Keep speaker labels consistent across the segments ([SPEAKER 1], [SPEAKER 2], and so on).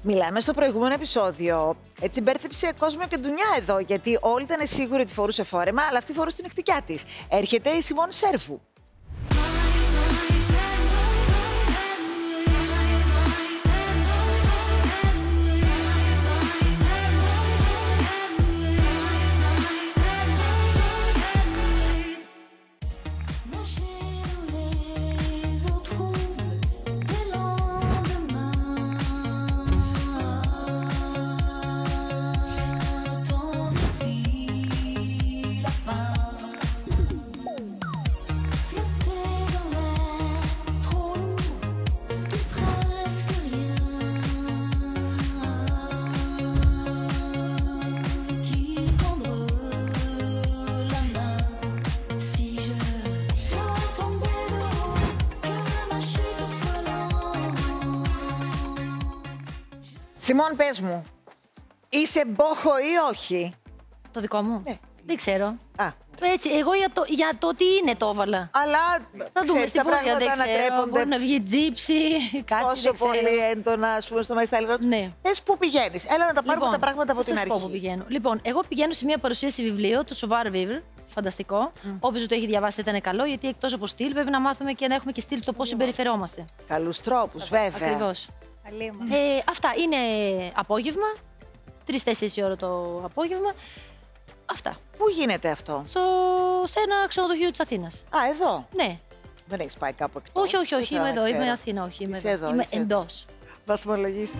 [SPEAKER 1] Μιλάμε στο προηγούμενο επεισόδιο. Έτσι μπέρδεψε κόσμο και ντουνιά εδώ, γιατί όλοι ήταν σίγουροι ότι φορούσε φόρεμα, αλλά αυτή φορούσε την νυχτικιά της. Έρχεται η Σιμών Σέρφου. Σιμών, πες μου, είσαι μπόχο ή όχι?
[SPEAKER 2] Το δικό μου?
[SPEAKER 1] Ναι.
[SPEAKER 2] Δεν ξέρω.
[SPEAKER 1] Α.
[SPEAKER 2] Έτσι, εγώ για το τι είναι το έβαλα.
[SPEAKER 1] Αλλά
[SPEAKER 2] Θα δούμε
[SPEAKER 1] ξέρεις, τα πράγματα ανατρέπονται.
[SPEAKER 2] Μπορεί να βγει τζίψι, κάτι
[SPEAKER 1] Τόσο πολύ έντονα, ας πούμε, στο Μαϊστάλιρο.
[SPEAKER 2] Ναι.
[SPEAKER 1] Πες πού πηγαίνεις. Έλα να τα πάρουμε
[SPEAKER 2] Λοιπόν,
[SPEAKER 1] τα πράγματα από την
[SPEAKER 2] θα σας πω
[SPEAKER 1] αρχή.
[SPEAKER 2] πού πηγαίνω. Λοιπόν, εγώ πηγαίνω σε μια παρουσίαση βιβλίου, το Savoir Vivre. Φανταστικό. Όποιος το έχει διαβάσει ήταν καλό, γιατί εκτός από στυλ πρέπει να μάθουμε και να έχουμε και στυλ το πώς συμπεριφερόμαστε.
[SPEAKER 1] Καλούς τρόπους, βέβαια.
[SPEAKER 2] Ακριβώς. Αυτά είναι απόγευμα. 3-4 η ώρα το απόγευμα. Αυτά.
[SPEAKER 1] Πού γίνεται αυτό?
[SPEAKER 2] Σε ένα ξενοδοχείο της Αθήνας.
[SPEAKER 1] Α, εδώ.
[SPEAKER 2] Ναι.
[SPEAKER 1] Δεν έχεις πάει κάπου εκτός?
[SPEAKER 2] Όχι, είμαι εδώ. Είμαι Αθήνα, όχι. Είμαι εδώ. Είμαι εντός.
[SPEAKER 1] Βαθμολογήστε.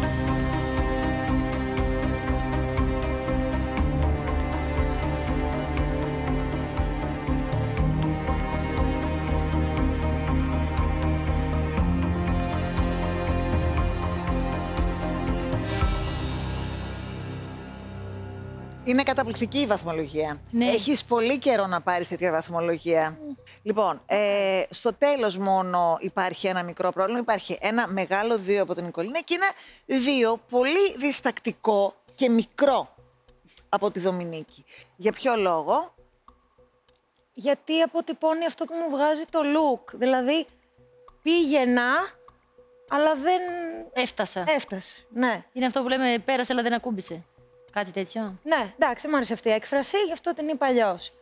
[SPEAKER 1] Είναι καταπληκτική η βαθμολογία.
[SPEAKER 2] Ναι.
[SPEAKER 1] Έχεις πολύ καιρό να πάρεις τέτοια βαθμολογία. Λοιπόν, στο τέλος μόνο υπάρχει ένα μικρό πρόβλημα. Υπάρχει ένα μεγάλο 2 από την Νικολίνα και ένα 2 πολύ διστακτικό και μικρό από τη Δομηνίκη. Για ποιο λόγο?
[SPEAKER 3] Γιατί αποτυπώνει αυτό που μου βγάζει το look. Δηλαδή, πήγαινα, αλλά δεν
[SPEAKER 2] Έφτασα.
[SPEAKER 3] έφτασε. Ναι.
[SPEAKER 2] Είναι αυτό που λέμε πέρασε, αλλά δεν ακούμπησε. Κάτι τέτοιο.
[SPEAKER 3] Ναι, εντάξει, μου άρεσε αυτή η έκφραση, γι' αυτό την είπα αλλιώς.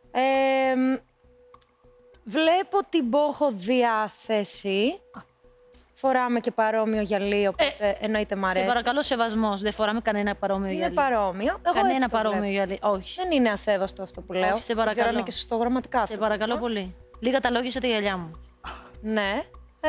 [SPEAKER 3] Βλέπω την μπόχο διάθεση. Φοράμε και παρόμοιο γυαλί, οπότε εννοείται μ' αρέσει.
[SPEAKER 2] Σε παρακαλώ, σεβασμός. Δεν φοράμε κανένα παρόμοιο
[SPEAKER 3] Είναι
[SPEAKER 2] γυαλί.
[SPEAKER 3] παρόμοιο. Εγώ
[SPEAKER 2] Κανένα
[SPEAKER 3] έτσι το
[SPEAKER 2] παρόμοιο
[SPEAKER 3] βλέπω.
[SPEAKER 2] γυαλί. Όχι.
[SPEAKER 3] Δεν είναι ασέβαστο αυτό που λέω.
[SPEAKER 2] Όχι, σε
[SPEAKER 3] Δεν ξέρω
[SPEAKER 2] παρακαλώ.
[SPEAKER 3] αν είναι και σωστό γραμματικά αυτό.
[SPEAKER 2] Σε παρακαλώ πολύ. Λίγα τα λόγια τα γυαλιά μου.
[SPEAKER 3] Ναι.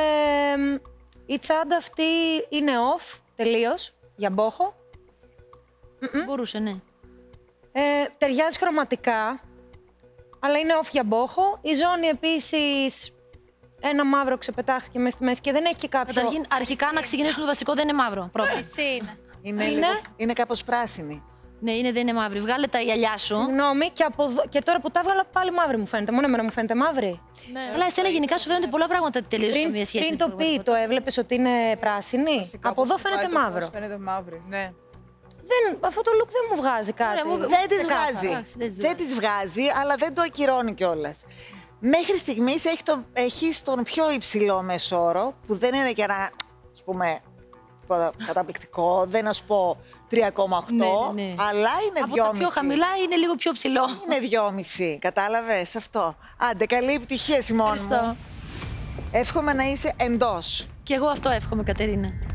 [SPEAKER 3] Η τσάντα αυτή είναι off τελείως για μπόχο.
[SPEAKER 2] Μπορούσε, ναι.
[SPEAKER 3] Ταιριάζει χρωματικά, αλλά είναι off για μπόχο. Η ζώνη επίσης, ένα μαύρο ξεπετάχθηκε μέσα στη μέση και δεν έχει και κάποιο...
[SPEAKER 2] Καταρχήν, αρχικά να ξεκινήσουμε το βασικό, δεν είναι μαύρο. Πρώτα.
[SPEAKER 4] Εσύ είναι.
[SPEAKER 1] Είναι κάπως πράσινη.
[SPEAKER 2] Ναι, δεν είναι μαύρη. Βγάλε τα γυαλιά σου.
[SPEAKER 3] Συγγνώμη, και τώρα που τα έβγαλα πάλι μαύρη μου φαίνεται. Μόνο εμένα μου φαίνεται μαύρη.
[SPEAKER 2] Αλλά εσένα γενικά σου φαίνονται πολλά πράγματα τελείως καμία σχέση.
[SPEAKER 3] Πριν το πει, το έβλεπες ότι είναι πράσινη.
[SPEAKER 5] Βασικά,
[SPEAKER 3] Από εδώ
[SPEAKER 5] όπως
[SPEAKER 3] φαίνεται
[SPEAKER 5] πάει το
[SPEAKER 3] μαύρο.
[SPEAKER 5] φως, φαίνεται μαύρη, ναι.
[SPEAKER 3] Αυτό το look δεν μου βγάζει κάτι.
[SPEAKER 1] Δεν τις βγάζει.
[SPEAKER 2] Εντάξει, δεν τις
[SPEAKER 1] Δεν τις βγάζει, αλλά δεν το ακυρώνει κιόλας. Μέχρι στιγμής έχεις τον πιο υψηλό μεσόρο, που δεν είναι και ένα, ας πούμε, καταπληκτικό, δεν να σου πω 3,8,
[SPEAKER 2] Ναι.
[SPEAKER 1] αλλά είναι 2,5.
[SPEAKER 2] Από τα πιο χαμηλά είναι λίγο πιο ψηλό.
[SPEAKER 1] Είναι 2,5, κατάλαβες αυτό. Άντε, καλή επιτυχία, Σιμών μου.
[SPEAKER 2] Ευχαριστώ.
[SPEAKER 1] Εύχομαι να είσαι εντός.
[SPEAKER 2] Και εγώ αυτό εύχομαι, Κατερίνα.